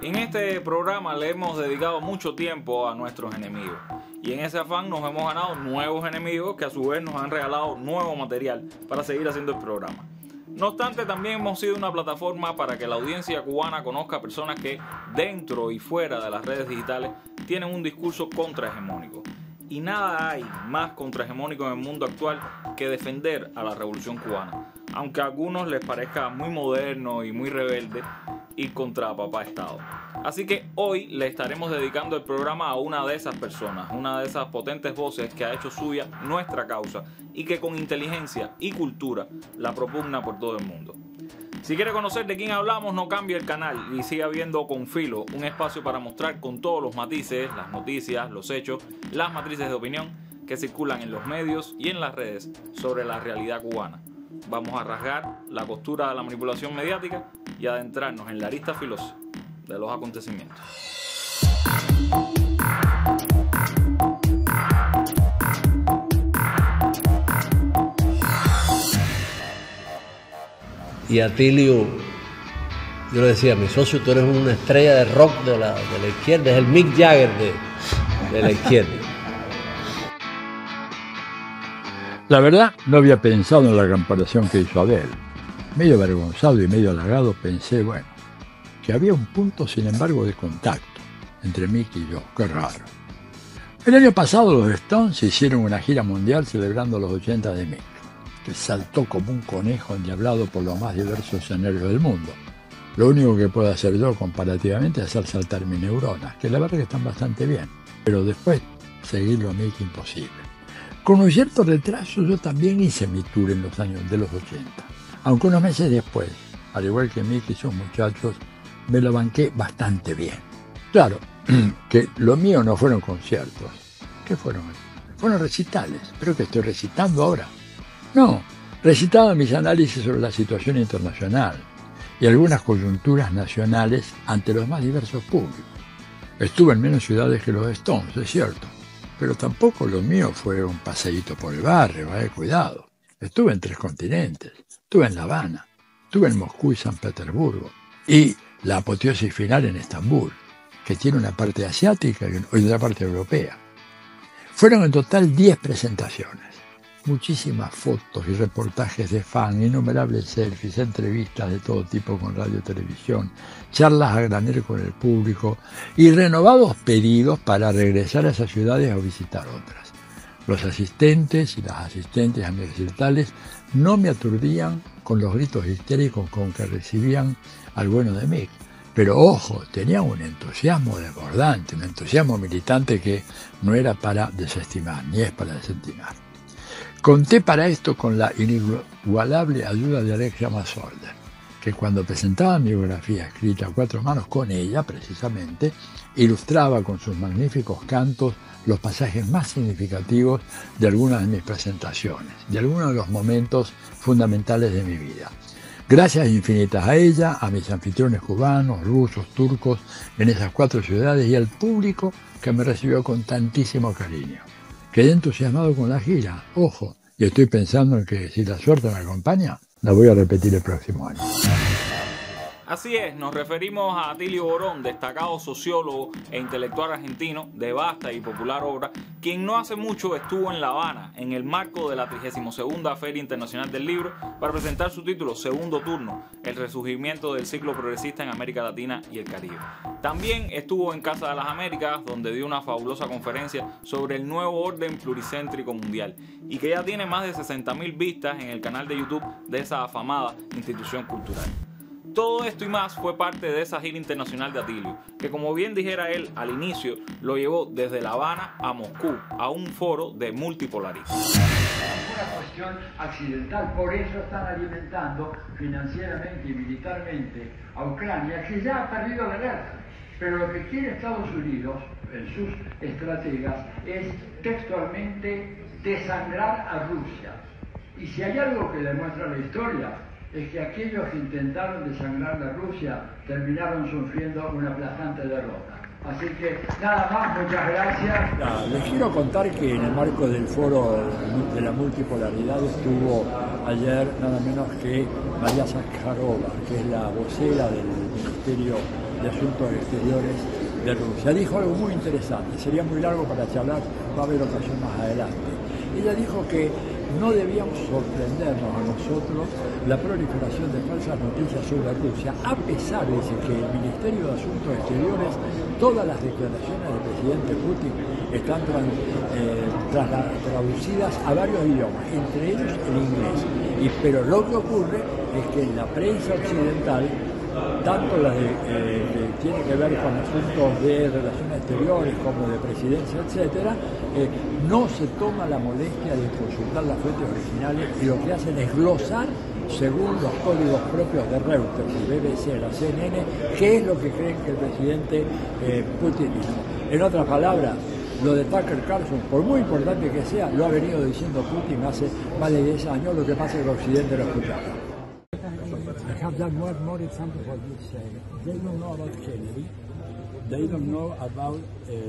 En este programa le hemos dedicado mucho tiempo a nuestros enemigos y en ese afán nos hemos ganado nuevos enemigos que a su vez nos han regalado nuevo material para seguir haciendo el programa. No obstante, también hemos sido una plataforma para que la audiencia cubana conozca a personas que dentro y fuera de las redes digitales tienen un discurso contrahegemónico. Y nada hay más contrahegemónico en el mundo actual que defender a la revolución cubana, aunque a algunos les parezca muy moderno y muy rebelde ir contra papá Estado. Así que hoy le estaremos dedicando el programa a una de esas personas, una de esas potentes voces que ha hecho suya nuestra causa y que con inteligencia y cultura la propugna por todo el mundo. Si quiere conocer de quién hablamos, no cambie el canal y siga viendo Con Filo, un espacio para mostrar con todos los matices, las noticias, los hechos, las matrices de opinión que circulan en los medios y en las redes sobre la realidad cubana. Vamos a rasgar la costura de la manipulación mediática y adentrarnos en la arista filosa de los acontecimientos. Y Atilio, yo le decía, mi socio, tú eres una estrella de rock de la izquierda, es el Mick Jagger de la izquierda. La verdad, no había pensado en la comparación que hizo Abel. Medio avergonzado y medio halagado pensé, bueno, que había un punto, sin embargo, de contacto entre Mick y yo. Qué raro. El año pasado los Stones hicieron una gira mundial celebrando los 80 de Mick, que saltó como un conejo endiablado por los más diversos escenarios del mundo. Lo único que puedo hacer yo comparativamente es hacer saltar mis neuronas, que la verdad que están bastante bien, pero después seguirlo a Mick imposible. Con un cierto retraso yo también hice mi tour en los años de los 80, aunque unos meses después, al igual que Mick y sus muchachos, me lo banqué bastante bien. Claro, que lo mío no fueron conciertos. ¿Qué fueron? Fueron recitales. ¿Pero que estoy recitando ahora? No, recitaba mis análisis sobre la situación internacional y algunas coyunturas nacionales ante los más diversos públicos. Estuve en menos ciudades que los Stones, es cierto, pero tampoco lo mío fue un paseíto por el barrio, cuidado. Estuve en 3 continentes, estuve en La Habana, estuve en Moscú y San Petersburgo, y la apoteosis final en Estambul, que tiene una parte asiática y otra parte europea. Fueron en total 10 presentaciones. Muchísimas fotos y reportajes de fan, innumerables selfies, entrevistas de todo tipo con radio y televisión, charlas a granel con el público y renovados pedidos para regresar a esas ciudades o visitar otras. Los asistentes y las asistentes a mis recitales no me aturdían con los gritos histéricos con que recibían al bueno de Mick. Pero ojo, tenían un entusiasmo desbordante, un entusiasmo militante que no era para desestimar, ni es para desestimar. Conté para esto con la inigualable ayuda de Alexia Masolder, que cuando presentaba mi biografía escrita a 4 manos con ella, precisamente, ilustraba con sus magníficos cantos los pasajes más significativos de algunas de mis presentaciones, de algunos de los momentos fundamentales de mi vida. Gracias infinitas a ella, a mis anfitriones cubanos, rusos, turcos, en esas 4 ciudades y al público que me recibió con tantísimo cariño. Quedé entusiasmado con la gira, ojo, y estoy pensando en que si la suerte me acompaña, la voy a repetir el próximo año. Así es, nos referimos a Atilio Borón, destacado sociólogo e intelectual argentino de vasta y popular obra, quien no hace mucho estuvo en La Habana en el marco de la 32ª Feria Internacional del Libro para presentar su título Segundo Turno, el resurgimiento del ciclo progresista en América Latina y el Caribe. También estuvo en Casa de las Américas, donde dio una fabulosa conferencia sobre el nuevo orden pluricéntrico mundial y que ya tiene más de 60.000 vistas en el canal de YouTube de esa afamada institución cultural. Todo esto y más fue parte de esa gira internacional de Atilio, que como bien dijera él al inicio, lo llevó desde La Habana a Moscú, a un foro de multipolarismo. Una cuestión accidental, por eso están alimentando financieramente y militarmente a Ucrania, que ya ha perdido la guerra. Pero lo que quiere Estados Unidos, en sus estrategas, es textualmente desangrar a Rusia. Y si hay algo que demuestra la historia, es que aquellos que intentaron desangrar a Rusia terminaron sufriendo una aplastante derrota. Así que nada más, muchas gracias. Les quiero contar que en el marco del foro de la multipolaridad estuvo ayer nada menos que María Zakharova, que es la vocera del Ministerio de Asuntos Exteriores de Rusia. Dijo algo muy interesante, sería muy largo para charlar, va a haber ocasión más adelante. Ella dijo que no debíamos sorprendernos a nosotros la proliferación de falsas noticias sobre Rusia, a pesar, dice, que el Ministerio de Asuntos Exteriores, todas las declaraciones del presidente Putin están traducidas a varios idiomas, entre ellos el inglés. Pero lo que ocurre es que en la prensa occidental, tanto la que tiene que ver con asuntos de relaciones exteriores como de presidencia, etcétera, no se toma la molestia de consultar las fuentes originales y lo que hacen es glosar, según los códigos propios de Reuters, el BBC, la CNN, qué es lo que creen que el presidente Putin dijo. En otras palabras, lo de Tucker Carlson, por muy importante que sea, lo ha venido diciendo Putin hace más de 10 años, lo que pasa es que el Occidente lo escuchaba. I have done more examples for this. They don't know about Kennedy. They don't know about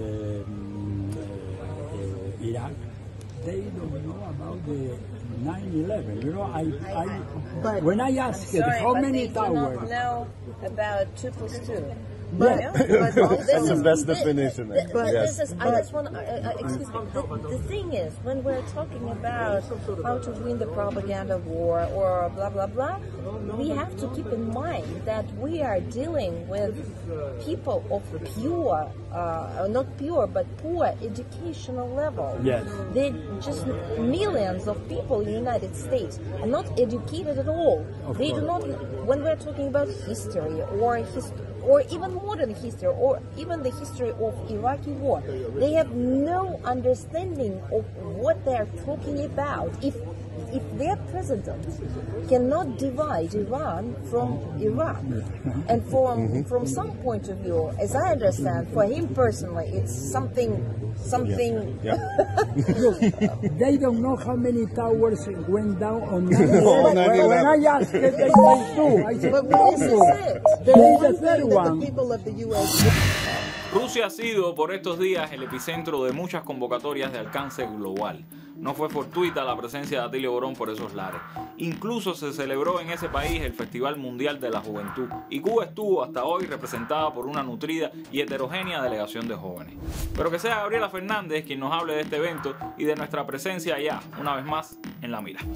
Iraq. They don't know about the 9/11. You know, when I asked how many towers. They do not know about 2 + 2. But, that's the best definition. But Yes. this is, I just want to, excuse me, the thing is, when we're talking about how to win the propaganda war or blah, blah, blah, we have to keep in mind that we are dealing with people of pure, not pure, but poor educational level. Yes. They just, millions of people in the United States are not educated at all. They do not, when we're talking about history or even modern history, or even the history of Iraqi war, they have no understanding of what they're talking about. If their president cannot divide Iran from Iraq, and from some point of view, as I understand, for him personally, it's something. Yeah. They don't know how many towers went down on 9/11. When I asked, they say two. I said, This is it. there is a third one. People of the U.S. Rusia ha sido por estos días el epicentro de muchas convocatorias de alcance global. No fue fortuita la presencia de Atilio Borón por esos lares. Incluso se celebró en ese país el Festival Mundial de la Juventud y Cuba estuvo hasta hoy representada por una nutrida y heterogénea delegación de jóvenes. Pero que sea Gabriela Fernández quien nos hable de este evento y de nuestra presencia allá, una vez más, en la mira.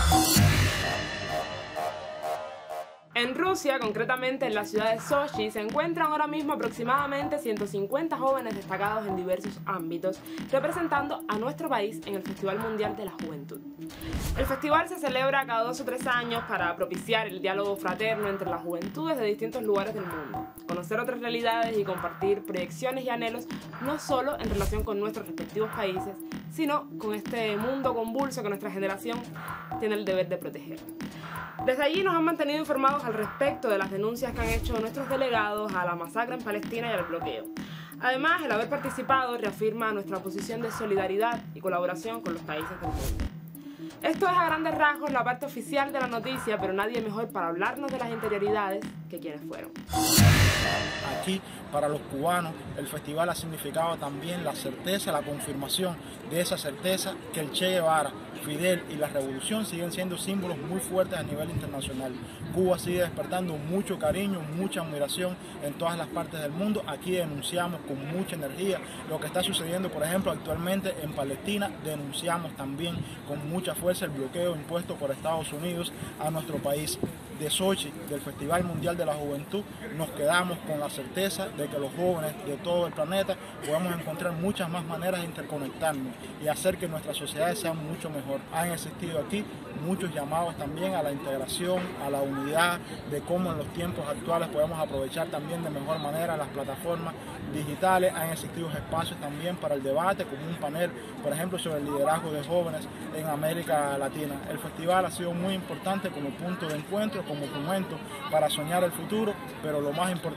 En Rusia, concretamente en la ciudad de Sochi, se encuentran ahora mismo aproximadamente 150 jóvenes destacados en diversos ámbitos, representando a nuestro país en el Festival Mundial de la Juventud. El festival se celebra cada 2 o 3 años para propiciar el diálogo fraterno entre las juventudes de distintos lugares del mundo, conocer otras realidades y compartir proyecciones y anhelos no solo en relación con nuestros respectivos países, sino con este mundo convulso que nuestra generación tiene el deber de proteger. Desde allí nos han mantenido informados al respecto de las denuncias que han hecho nuestros delegados a la masacre en Palestina y al bloqueo. Además, el haber participado reafirma nuestra posición de solidaridad y colaboración con los países del mundo. Esto es a grandes rasgos la parte oficial de la noticia, pero nadie mejor para hablarnos de las interioridades que quienes fueron. Aquí, para los cubanos, el festival ha significado también la certeza, la confirmación de esa certeza que el Che Guevara, Fidel y la revolución siguen siendo símbolos muy fuertes a nivel internacional. Cuba sigue despertando mucho cariño, mucha admiración en todas las partes del mundo. Aquí denunciamos con mucha energía lo que está sucediendo, por ejemplo, actualmente en Palestina. Denunciamos también con mucha fuerza el bloqueo impuesto por Estados Unidos a nuestro país. De Sochi, del Festival Mundial de la Juventud, nos quedamos con la certeza de que los jóvenes de todo el planeta podemos encontrar muchas más maneras de interconectarnos y hacer que nuestras sociedades sean mucho mejor. Han existido aquí muchos llamados también a la integración, a la unidad, de cómo en los tiempos actuales podemos aprovechar también de mejor manera las plataformas digitales. Han existido espacios también para el debate, como un panel, por ejemplo, sobre el liderazgo de jóvenes en América Latina. El festival ha sido muy importante como punto de encuentro, como momento para soñar el futuro, pero lo más importante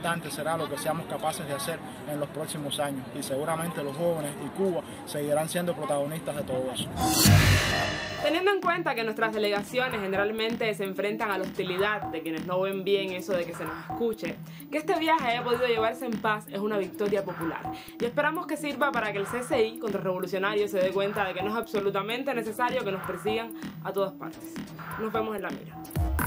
importante será lo que seamos capaces de hacer en los próximos años, y seguramente los jóvenes y Cuba seguirán siendo protagonistas de todo eso. Teniendo en cuenta que nuestras delegaciones generalmente se enfrentan a la hostilidad de quienes no ven bien eso de que se nos escuche, que este viaje haya podido llevarse en paz es una victoria popular, y esperamos que sirva para que el CCI contrarrevolucionario se dé cuenta de que no es absolutamente necesario que nos persigan a todas partes. Nos vemos en la mira.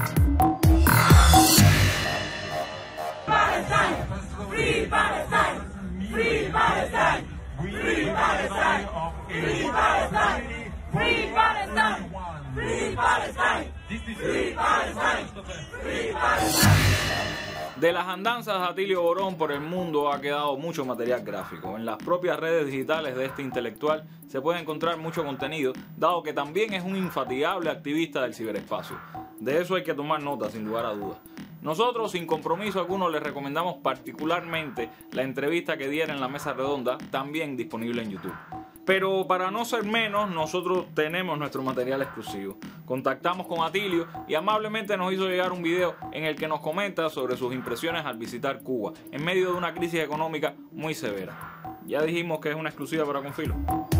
Palestine! Free Palestine! Free Palestine! Free Palestine! Free Palestine! Free Palestine! Free Palestine! Free Palestine! Free Palestine! De las andanzas de Atilio Borón por el mundo ha quedado mucho material gráfico. En las propias redes digitales de este intelectual se puede encontrar mucho contenido, dado que también es un infatigable activista del ciberespacio. De eso hay que tomar nota, sin lugar a dudas. Nosotros, sin compromiso alguno, les recomendamos particularmente la entrevista que diera en la mesa redonda, también disponible en YouTube. Pero para no ser menos, nosotros tenemos nuestro material exclusivo. Contactamos con Atilio y amablemente nos hizo llegar un video en el que nos comenta sobre sus impresiones al visitar Cuba, en medio de una crisis económica muy severa. Ya dijimos que es una exclusiva para Confilo.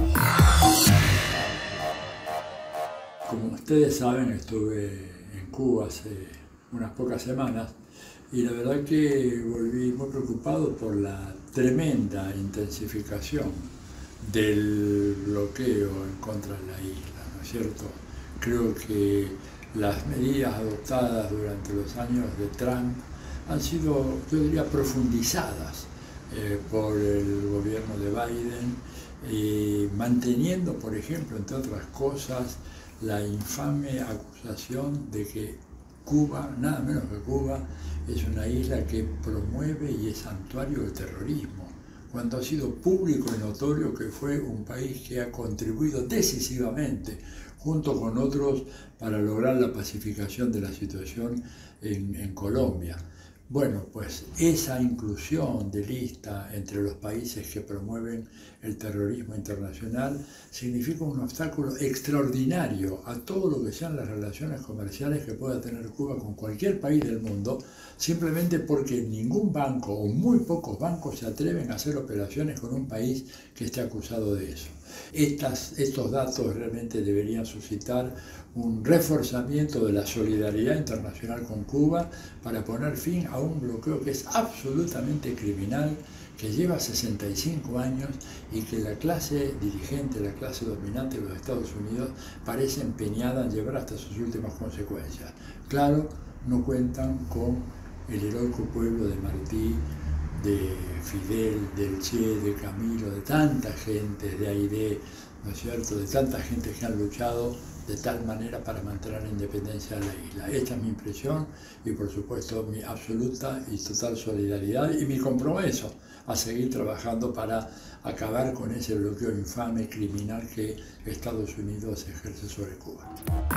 Como ustedes saben, estuve en Cuba hace unas pocas semanas y la verdad que volví muy preocupado por la tremenda intensificación del bloqueo en contra de la isla, ¿no es cierto? Creo que las medidas adoptadas durante los años de Trump han sido, yo diría, profundizadas por el gobierno de Biden, manteniendo, por ejemplo, entre otras cosas, la infame acusación de que Cuba, nada menos que Cuba, es una isla que promueve y es santuario del terrorismo, cuando ha sido público y notorio que fue un país que ha contribuido decisivamente, junto con otros, para lograr la pacificación de la situación en Colombia. Bueno, pues esa inclusión de lista entre los países que promueven el terrorismo internacional significa un obstáculo extraordinario a todo lo que sean las relaciones comerciales que pueda tener Cuba con cualquier país del mundo, simplemente porque ningún banco o muy pocos bancos se atreven a hacer operaciones con un país que esté acusado de eso. Estos datos realmente deberían suscitar un reforzamiento de la solidaridad internacional con Cuba para poner fin a un bloqueo que es absolutamente criminal, que lleva 65 años y que la clase dirigente, la clase dominante de los Estados Unidos parece empeñada en llevar hasta sus últimas consecuencias. Claro, no cuentan con el heroico pueblo de Martí, de Fidel, del Che, de Camilo, de tanta gente, de Aide, ¿no es cierto?, de tanta gente que han luchado de tal manera para mantener la independencia de la isla. Esta es mi impresión y, por supuesto, mi absoluta y total solidaridad y mi compromiso a seguir trabajando para acabar con ese bloqueo infame, criminal que Estados Unidos ejerce sobre Cuba.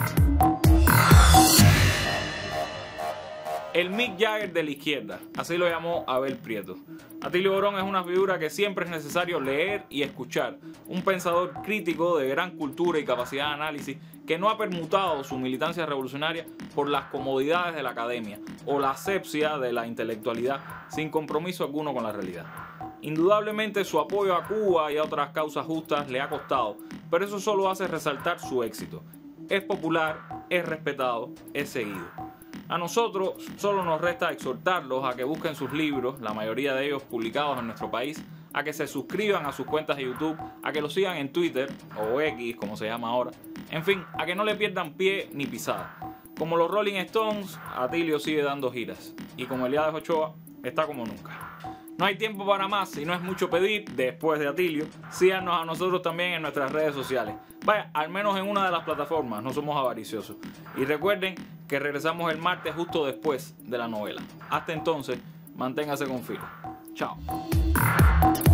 El Mick Jagger de la izquierda, así lo llamó Abel Prieto. Atilio Borón es una figura que siempre es necesario leer y escuchar, un pensador crítico de gran cultura y capacidad de análisis que no ha permutado su militancia revolucionaria por las comodidades de la academia o la asepsia de la intelectualidad sin compromiso alguno con la realidad. Indudablemente su apoyo a Cuba y a otras causas justas le ha costado, pero eso solo hace resaltar su éxito. Es popular, es respetado, es seguido. A nosotros solo nos resta exhortarlos a que busquen sus libros, la mayoría de ellos publicados en nuestro país, a que se suscriban a sus cuentas de YouTube, a que lo sigan en Twitter, o X como se llama ahora, en fin, a que no le pierdan pie ni pisada. Como los Rolling Stones, Atilio sigue dando giras, y como Elías Ochoa, está como nunca. No hay tiempo para más y no es mucho pedir, después de Atilio, síganos a nosotros también en nuestras redes sociales. Vaya, al menos en una de las plataformas, no somos avariciosos. Y recuerden que regresamos el martes justo después de la novela. Hasta entonces, manténgase con filo. Chao.